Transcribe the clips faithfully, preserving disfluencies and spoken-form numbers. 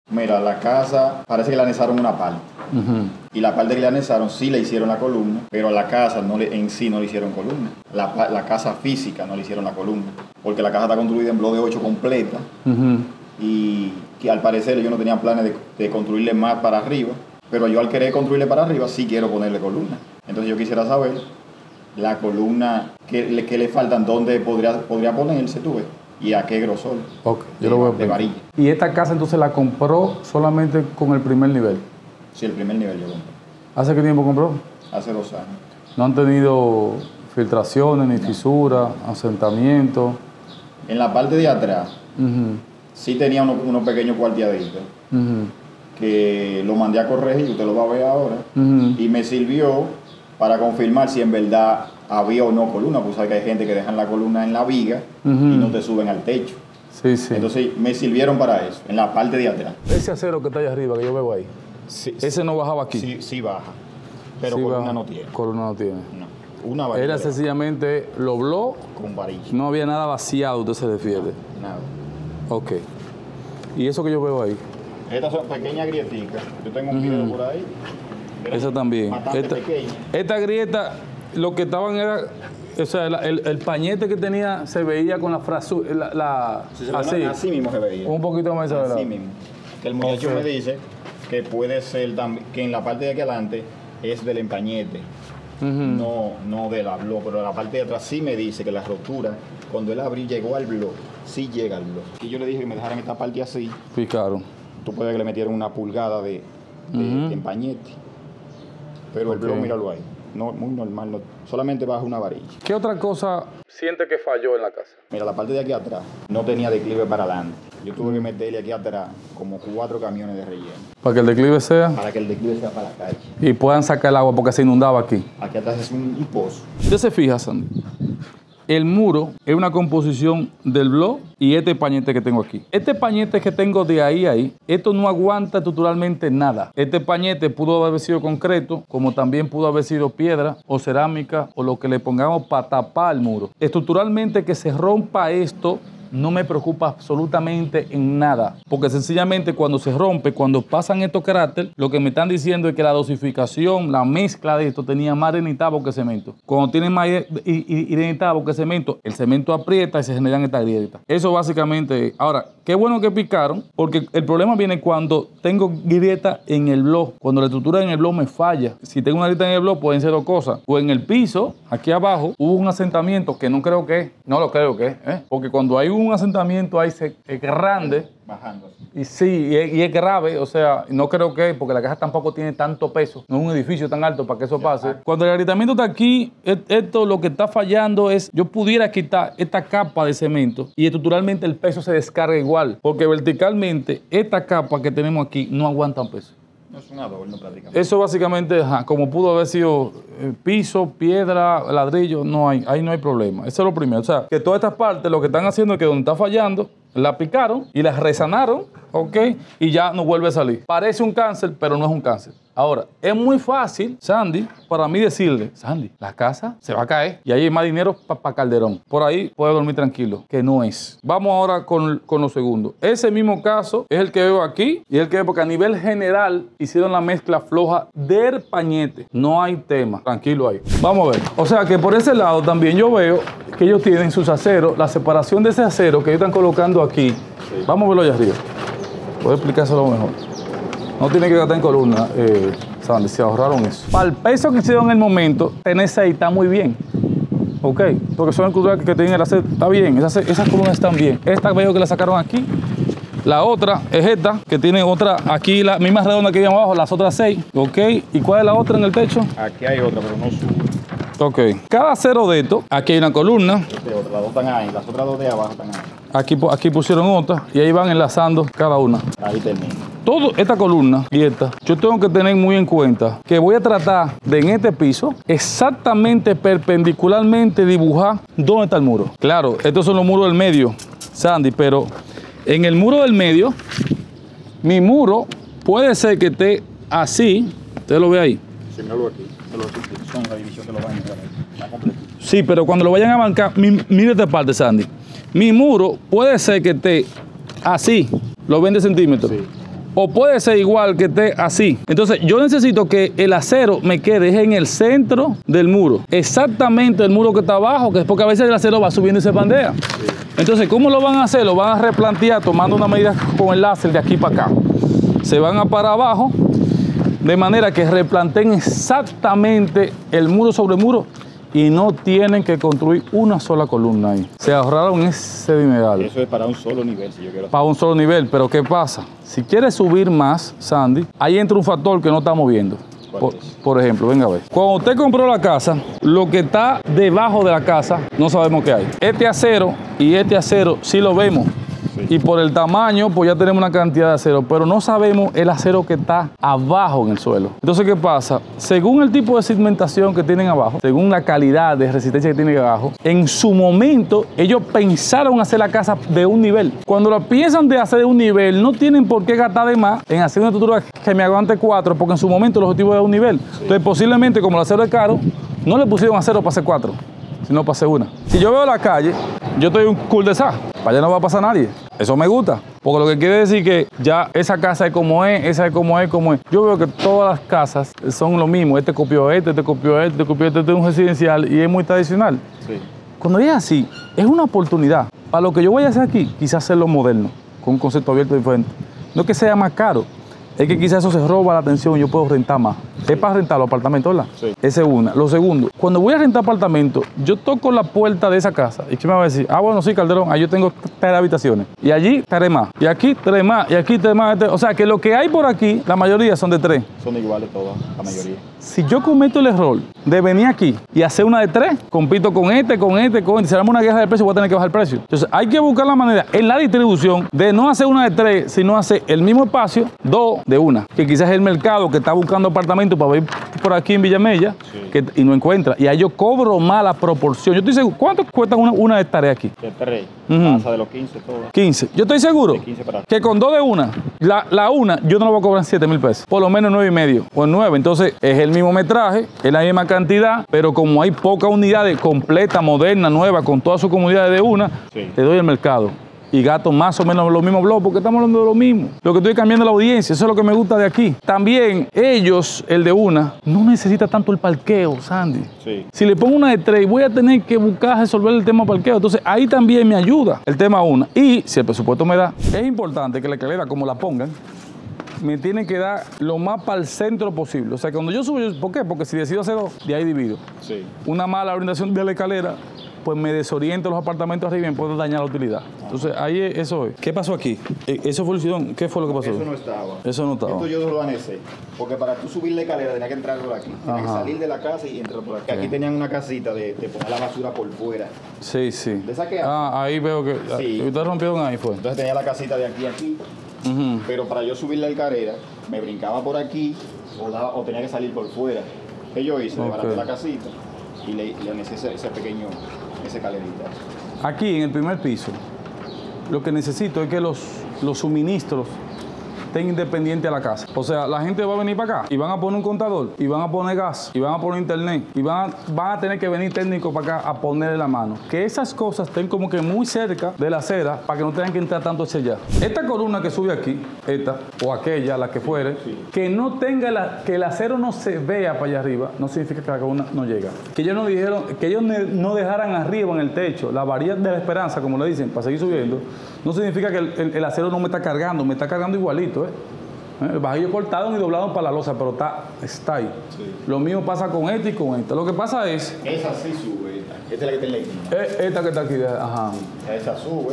Mira, la casa parece que le anexaron una parte. Uh-huh. Y la parte que le anexaron sí le hicieron la columna, pero a la casa no le, en sí no le hicieron columna. La, la casa física no le hicieron la columna, porque la casa está construida en bloque de ocho completa. Uh-huh. Y que al parecer ellos no tenían planes de, de construirle más para arriba, pero yo al querer construirle para arriba sí quiero ponerle columna. Entonces yo quisiera saber la columna que le, que le faltan, dónde podría, podría ponerse, tú ves, y a qué grosor. Ok, yo de, lo voy a de varilla. ¿Y esta casa entonces la compró solamente con el primer nivel? Sí, el primer nivel yo compré. ¿Hace qué tiempo compró? Hace dos años. ¿No han tenido filtraciones, ni no. fisuras, asentamientos? En la parte de atrás, uh-huh. sí tenía unos, unos pequeños cuarteaditos, uh-huh. que lo mandé a corregir, y usted lo va a ver ahora, uh-huh. y me sirvió para confirmar si en verdad había o no columna, porque sabes que hay gente que dejan la columna en la viga uh-huh. y no te suben al techo. Sí, sí. Entonces me sirvieron para eso, en la parte de atrás. Ese acero que está allá arriba, que yo veo ahí, sí, ese sí. no bajaba aquí. Sí, sí baja, pero sí columna baja. no tiene. Columna no tiene. No, una varilla. Era sencillamente lo bló. Con varilla. No había nada vaciado, usted se defiende. No, nada. Ok. ¿Y eso que yo veo ahí? Estas son pequeñas grieticas. Yo tengo un uh-huh. video por ahí. Esa también. Esta, esta grieta, lo que estaban era, o sea, el, el, el pañete que tenía se veía con la frasura, la, la sí, se así, así mismo se veía. Un poquito más de así mismo. Que el muchacho okay. me dice que puede ser también, que en la parte de aquí adelante es del empañete, uh-huh. no, no del blog, pero la parte de atrás sí me dice que la rotura, cuando él abrió llegó al blog, sí llega al blog. Y yo le dije que me dejaran esta parte así. Picaron. Tú puedes que le metieran una pulgada de, de, uh-huh. de empañete. Pero okay. el blog, míralo ahí. No, muy normal, no, solamente baja una varilla. ¿Qué otra cosa siente que falló en la casa? Mira, la parte de aquí atrás no tenía declive para adelante. Yo tuve que meterle aquí atrás como cuatro camiones de relleno. ¿Para que el declive sea? Para que el declive sea para la calle. Y puedan sacar el agua porque se inundaba aquí. Aquí atrás es un, un pozo. ¿Usted se fija, Sandy? El muro es una composición del blog y este pañete que tengo aquí. Este pañete que tengo de ahí a ahí, esto no aguanta estructuralmente nada. Este pañete pudo haber sido concreto, como también pudo haber sido piedra o cerámica o lo que le pongamos para tapar el muro. Estructuralmente que se rompa esto no me preocupa absolutamente en nada, porque sencillamente cuando se rompe, cuando pasan estos caracteres, lo que me están diciendo es que la dosificación, la mezcla de esto tenía más arenitavo que cemento. Cuando tiene más arenitavo que cemento, el cemento aprieta y se generan estas grietas. Eso básicamente. Ahora, qué bueno que picaron, porque el problema viene cuando tengo grieta en el blog, cuando la estructura en el blog me falla. Si tengo una grieta en el blog, pueden ser dos cosas. O en el piso, aquí abajo, hubo un asentamiento que no creo que es, no lo creo que es, ¿eh? Porque cuando hay un un asentamiento ahí se, es grande bajando y sí, y es, y es grave, o sea, no creo que, porque la casa tampoco tiene tanto peso, no es un edificio tan alto para que eso pase. Cuando el agrietamiento está aquí, esto lo que está fallando es, yo pudiera quitar esta capa de cemento y estructuralmente el peso se descarga igual, porque verticalmente esta capa que tenemos aquí no aguanta un peso. No es un adorno prácticamente. Eso básicamente, ajá, como pudo haber sido eh, piso, piedra, ladrillo, no hay, ahí no hay problema. Eso es lo primero. O sea, que todas estas partes lo que están haciendo es que donde está fallando, la picaron y la resanaron, ¿ok? Y ya no vuelve a salir. Parece un cáncer, pero no es un cáncer. Ahora, es muy fácil, Sandy, para mí decirle, Sandy, la casa se va a caer y ahí hay más dinero para pa Calderón. Por ahí puede dormir tranquilo, que no es. Vamos ahora con, con lo segundo. Ese mismo caso es el que veo aquí y el que veo porque a nivel general hicieron la mezcla floja del pañete. No hay tema, tranquilo ahí. Vamos a ver. O sea que por ese lado también yo veo que ellos tienen sus aceros, la separación de ese acero que ellos están colocando aquí. Sí. Vamos a verlo allá arriba. Puedo explicárselo mejor. No tiene que gastar en columna, eh, Sandy, se ahorraron eso. Para el peso que hicieron en el momento, tenés ahí, está muy bien. Ok, porque son esculturas que tienen el acero, está bien, esas, esas columnas están bien. Esta veo que la sacaron aquí. La otra es esta, que tiene otra, aquí la misma redonda que hay abajo, las otras seis. Ok, ¿y cuál es la otra en el techo? Aquí hay otra, pero no sube. Ok, cada acero de esto, aquí hay una columna. Este otro, las dos están ahí, las otras dos de abajo están ahí. Aquí, aquí pusieron otra y ahí van enlazando cada una. Ahí termina. Toda esta columna y esta, yo tengo que tener muy en cuenta que voy a tratar de en este piso exactamente perpendicularmente dibujar dónde está el muro. Claro, estos son los muros del medio, Sandy, pero en el muro del medio, mi muro puede ser que esté así. ¿Usted lo ve ahí? Sí, míralo aquí. Son la división que lo van a entrar ahí. Sí, pero cuando lo vayan a bancar, mire esta parte, Sandy. Mi muro puede ser que esté así, los veinte centímetros. Sí. o puede ser igual que esté así. Entonces yo necesito que el acero me quede en el centro del muro, exactamente el muro que está abajo, que es porque a veces el acero va subiendo y se pandea. Entonces, ¿cómo lo van a hacer? Lo van a replantear tomando una medida con el láser de aquí para acá. Se van a parar abajo, de manera que replanteen exactamente el muro sobre muro y no tienen que construir una sola columna ahí. Se ahorraron ese dineral. Eso es para un solo nivel, si yo quiero. Para un solo nivel, pero ¿qué pasa? Si quieres subir más, Sandy, ahí entra un factor que no estamos viendo. Por, por ejemplo, venga a ver. Cuando usted compró la casa, lo que está debajo de la casa, no sabemos qué hay. Este acero y este acero sí lo vemos. Sí. Y por el tamaño, pues ya tenemos una cantidad de acero, pero no sabemos el acero que está abajo en el suelo. Entonces, ¿qué pasa? Según el tipo de segmentación que tienen abajo, según la calidad de resistencia que tienen abajo, en su momento, ellos pensaron hacer la casa de un nivel. Cuando la piensan de hacer de un nivel, no tienen por qué gastar de más en hacer una estructura que me aguante cuatro, porque en su momento el objetivo es de un nivel. Sí. Entonces, posiblemente, como el acero es caro, no le pusieron acero para hacer cuatro, sino para hacer una. Si yo veo la calle, yo estoy un cul-de-sac, para allá no va a pasar nadie. Eso me gusta, porque lo que quiere decir que ya esa casa es como es, esa es como es, como es. Yo veo que todas las casas son lo mismo. Este copió este, este copió este, este copió este, este es un residencial y es muy tradicional. Sí. Cuando es así, es una oportunidad. Para lo que yo voy a hacer aquí, quizás hacerlo moderno, con un concepto abierto diferente. No que sea más caro, es que quizás eso se roba la atención y yo puedo rentar más. Sí. Es para rentar los apartamentos, ¿verdad? Sí. Esa es una. Lo segundo, cuando voy a rentar apartamentos, yo toco la puerta de esa casa y ¿qué me va a decir? Ah, bueno, sí, Calderón, ahí yo tengo tres habitaciones. Y allí tres más. Y aquí tres más. Y aquí tres más. O sea, que lo que hay por aquí, la mayoría son de tres. Son iguales todas, la mayoría. Si yo cometo el error de venir aquí y hacer una de tres, compito con este, con este, con este, si hacemos una guerra de precio, voy a tener que bajar el precio. Entonces, hay que buscar la manera en la distribución de no hacer una de tres, sino hacer el mismo espacio, dos de una. Que quizás es el mercado que está buscando apartamentos para ir por aquí en Villamella, sí. que, y no encuentra. Y ahí yo cobro más la proporción. Yo estoy seguro. ¿Cuánto cuesta una, una de tarea aquí? De tres. Uh-huh. Pasa de los quince, todo. quince. Yo estoy seguro de quince para... que con dos de una, la, la una, yo no la voy a cobrar en siete mil pesos. Por lo menos nueve y medio o en nueve. Entonces, es el mismo metraje, es la misma cantidad, pero como hay pocas unidades completas, modernas, nuevas, con todas sus comunidades de una, sí. le doy el mercado. Y gasto más o menos los mismos blogs porque estamos hablando de lo mismo. Lo que estoy cambiando la audiencia, eso es lo que me gusta de aquí. También ellos, el de una, no necesita tanto el parqueo, Sandy. Sí. Si le pongo una de tres, voy a tener que buscar resolver el tema parqueo. Entonces ahí también me ayuda el tema una. Y si el presupuesto me da, es importante que la escalera, como la pongan, me tienen que dar lo más para el centro posible. O sea, cuando yo subo, ¿por qué? Porque si decido hacer dos, de ahí divido. Sí. Una mala orientación de la escalera, pues me desoriento los apartamentos arriba y me puedo dañar la utilidad. Entonces, ahí eso es. ¿Qué pasó aquí? ¿Eso fue el ¿Qué fue lo que pasó? Eso no estaba. Eso no estaba. Esto yo lo anexé. Porque para tú subir la escalera tenía que entrar por aquí. Tenía que salir de la casa y entrar por aquí. Okay. Aquí tenían una casita de, de poner la basura por fuera. Sí, sí. ¿De esa que Ah, ahí veo que... Sí. Usted rompieron ahí, fue. Entonces tenía la casita de aquí a aquí. Uh-huh. Pero para yo subir la escalera, me brincaba por aquí o, daba, o tenía que salir por fuera. ¿Qué yo hice? Okay. Desbaraté la casita y le, le anexé ese, ese pequeño... esa calerita. Aquí en el primer piso, lo que necesito es que los, los suministros estén independientes a la casa. O sea, la gente va a venir para acá y van a poner un contador, y van a poner gas, y van a poner internet, y van a, van a tener que venir técnicos para acá a ponerle la mano. Que esas cosas estén como que muy cerca de la acera para que no tengan que entrar tanto hacia allá. Esta columna que sube aquí, esta o aquella, la que fuere, sí. que no tenga la, que el acero no se vea para allá arriba, no significa que la columna no llega. Que ellos no dijeron, que ellos no dejaran arriba en el techo la varilla de la esperanza, como le dicen, para seguir subiendo, no significa que el, el, el acero no me está cargando, me está cargando igualito. ¿eh? El bajillo cortado y doblado para la losa, pero está, está ahí. Sí. Lo mismo pasa con este y con esta. Lo que pasa es... Esa sí sube, esta. Esta es la que está en la esquina. Esta que está aquí, ajá. Esa sube.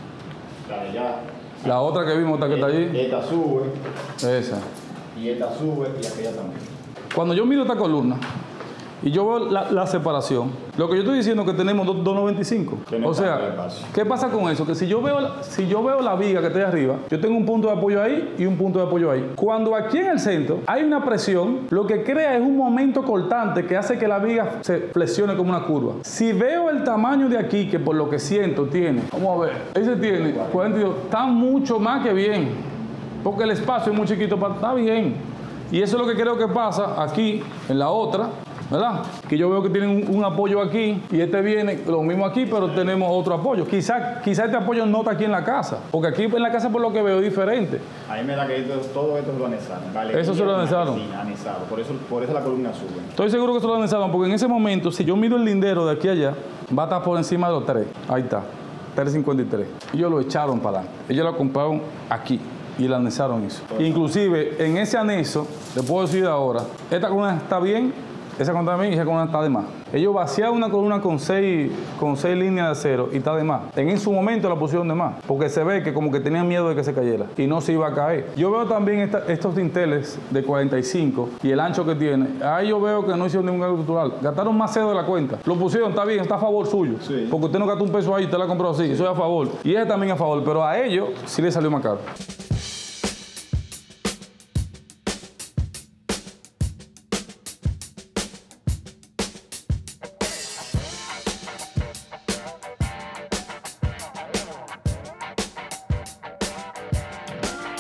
La de allá. La otra que vimos, esta que está allí. Esta sube. Esa. Y esta sube y aquella también. Cuando yo miro esta columna y yo veo la, la separación, lo que yo estoy diciendo es que tenemos dos noventa y cinco. O sea, ¿qué pasa con eso? Que si yo veo la, si yo veo la viga que está ahí arriba, yo tengo un punto de apoyo ahí y un punto de apoyo ahí. Cuando aquí en el centro hay una presión, lo que crea es un momento cortante que hace que la viga se flexione como una curva. Si veo el tamaño de aquí, que por lo que siento tiene, vamos a ver, ese tiene cuarenta y dos, está mucho más que bien, porque el espacio es muy chiquito, para, está bien. Y eso es lo que creo que pasa aquí en la otra. ¿verdad? Que yo veo que tienen un, un apoyo aquí y este viene lo mismo aquí, pero tenemos otro apoyo. Quizá, quizá este apoyo no está aquí en la casa, porque aquí en la casa por lo que veo es diferente. A mí me da que esto, todo esto se lo anesaron. Vale, Eso se lo anesaron. Sí, anesado. Por eso, por eso la columna sube. Estoy seguro que se lo anesaron, porque en ese momento, si yo mido el lindero de aquí a allá, va a estar por encima de los tres. Ahí está, tres cincuenta y tres. Ellos lo echaron para adelante. Ellos lo compraron aquí. Y le anesaron eso. Inclusive, en ese aneso, le puedo decir ahora, esta columna está bien, esa columna está bien y esa columna está de más. Ellos vaciaron una columna con seis, con seis líneas de acero y está de más. En, en su momento la pusieron de más, porque se ve que como que tenían miedo de que se cayera y no se iba a caer. Yo veo también esta, estos dinteles de cuarenta y cinco y el ancho que tiene. Ahí yo veo que no hicieron ningún cálculo estructural. Gastaron más cero de la cuenta. Lo pusieron, está bien, está a favor suyo. Sí. Porque usted no gastó un peso ahí, usted la compró así. Eso es a favor. Y ese también a favor, pero a ellos sí le salió más caro.